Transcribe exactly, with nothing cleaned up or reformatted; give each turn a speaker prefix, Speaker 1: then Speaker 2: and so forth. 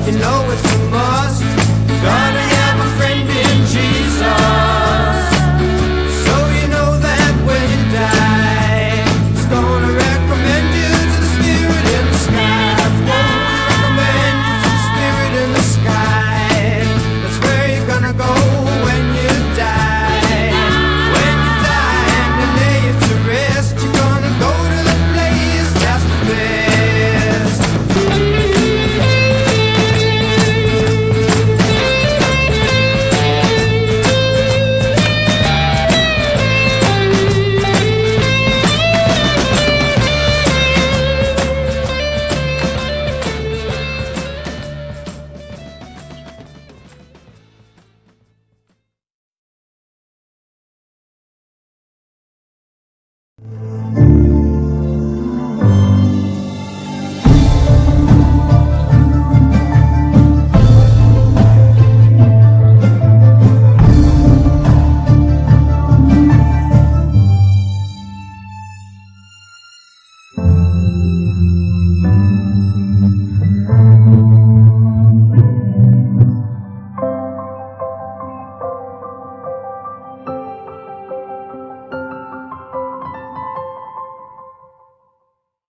Speaker 1: You know it's a must. Gonna have a friend in Jesus. So you know that when you die, He's gonna recommend you to the Spirit in the sky. Won't recommend you to the Spirit in the sky. That's where you're gonna go when you die. When you die and you lay it to rest, you're gonna go to the place that's the best. You